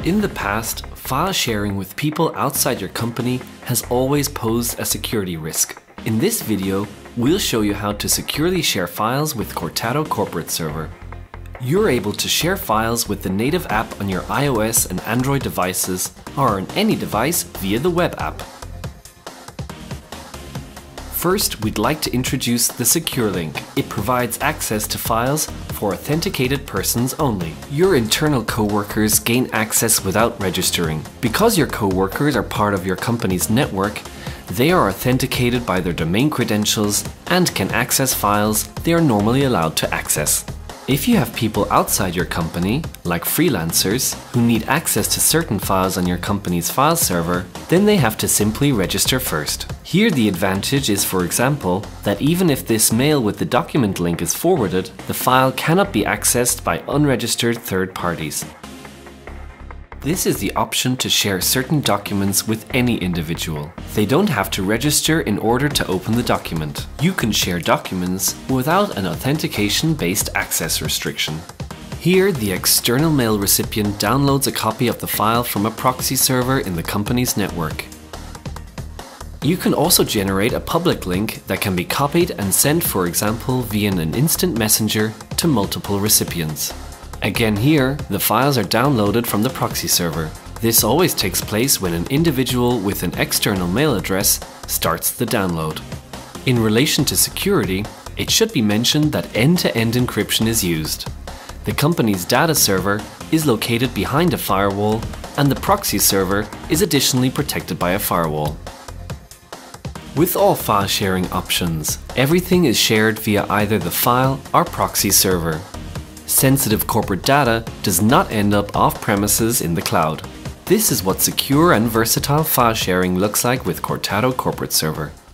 In the past, file sharing with people outside your company has always posed a security risk. In this video, we'll show you how to securely share files with Cortado Corporate Server. You're able to share files with the native app on your iOS and Android devices or on any device via the web app. First, we'd like to introduce the Secure Link. It provides access to files for authenticated persons only. Your internal coworkers gain access without registering. Because your coworkers are part of your company's network, they are authenticated by their domain credentials and can access files they are normally allowed to access. If you have people outside your company, like freelancers, who need access to certain files on your company's file server, then they have to simply register first. Here the advantage is, for example, that even if this mail with the document link is forwarded, the file cannot be accessed by unregistered third parties. This is the option to share certain documents with any individual. They don't have to register in order to open the document. You can share documents without an authentication-based access restriction. Here, the external mail recipient downloads a copy of the file from a proxy server in the company's network. You can also generate a public link that can be copied and sent, for example, via an instant messenger to multiple recipients. Again here, the files are downloaded from the proxy server. This always takes place when an individual with an external mail address starts the download. In relation to security, it should be mentioned that end-to-end encryption is used. The company's data server is located behind a firewall, and the proxy server is additionally protected by a firewall. With all file sharing options, everything is shared via either the file or proxy server. Sensitive corporate data does not end up off-premises in the cloud. This is what secure and versatile file sharing looks like with Cortado Corporate Server.